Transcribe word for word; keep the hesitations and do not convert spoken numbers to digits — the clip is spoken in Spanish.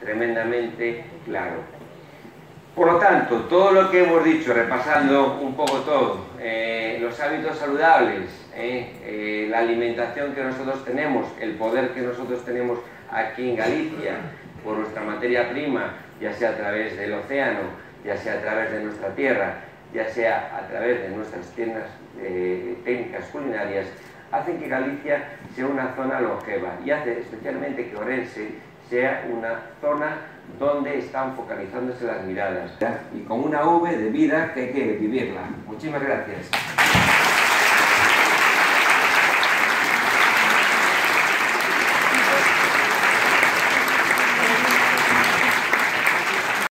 tremendamente claro. Por lo tanto, todo lo que hemos dicho, repasando un poco todo, eh, los hábitos saludables, eh, eh, la alimentación que nosotros tenemos, el poder que nosotros tenemos aquí en Galicia, por nuestra materia prima, ya sea a través del océano, ya sea a través de nuestra tierra, ya sea a través de nuestras tiendas, eh, técnicas culinarias, hacen que Galicia sea una zona longeva y hace especialmente que Orense sea una zona donde están focalizándose las miradas y con una V de vida que hay que vivirla. Muchísimas gracias.